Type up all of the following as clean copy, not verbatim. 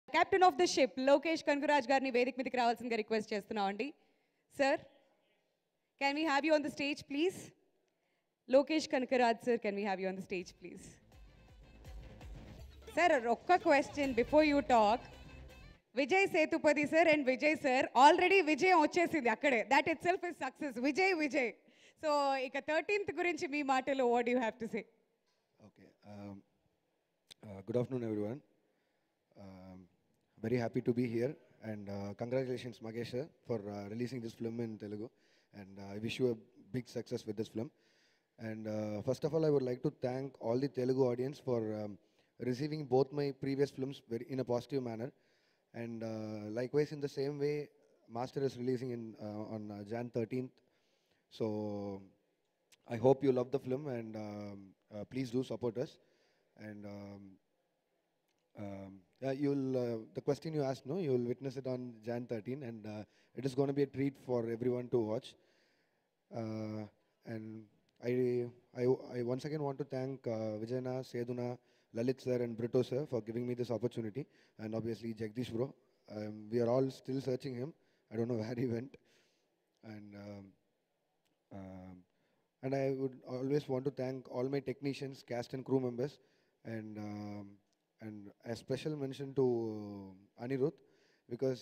Captain of the ship, Lokesh Kangaraj garni Vedik మీదకి రావాల్సిందిగా request చేస్తున్నామండి. Sir, can we have you on the stage, please? Lokesh Kangaraj, sir, can we have you on the stage, please? Sir, ఒక్క question before you talk. Vijay Sethupathi sir and Vijay sir, already Vijay వచ్చేసింది అక్కడే. That itself is success. Vijay. So, ఇక 13th గురించి మీ మాటలో what do you have to say? Okay. Good afternoon, everyone. Very happy to be here, and congratulations, Magesh sir, for releasing this film in Telugu. And I wish you a big success with this film. And first of all, I would like to thank all the Telugu audience for receiving both my previous films in a positive manner. And likewise, in the same way, Master is releasing on Jan 13th. So I hope you love the film, and please do support us. And yeah, the question you asked, no, you will witness it on Jan 13, and it is going to be a treat for everyone to watch. And I once again want to thank Vijayana, Seduna, Lalit sir, and Brito sir for giving me this opportunity, and obviously Jagdish bro. We are all still searching him. I don't know where he went, and and I would always want to thank all my technicians, cast and crew members, and a special mention to Anirudh, because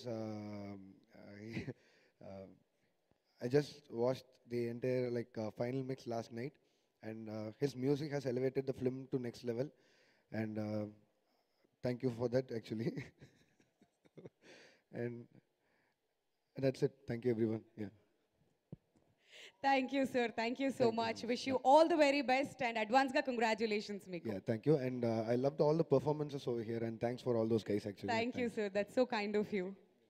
I just watched the entire final mix last night, and his music has elevated the film to next level, and thank you for that actually. and that's it. Thank you, everyone. Yeah. Thank you, sir. Thank you so much. Wish you all the very best, and advance ga congratulations మీకు. Yeah, thank you. And I loved all the performances over here, and thanks for all those guys actually. Thank you, sir. That's so kind of you.